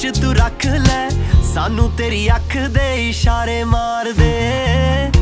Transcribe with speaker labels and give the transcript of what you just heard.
Speaker 1: ਚ ਤੂੰ ਰੱਖ ਲੈ, ਸਾਨੂੰ ਤੇਰੀ ਅੱਖ ਦੇ ਇਸ਼ਾਰੇ ਮਾਰ ਦੇ।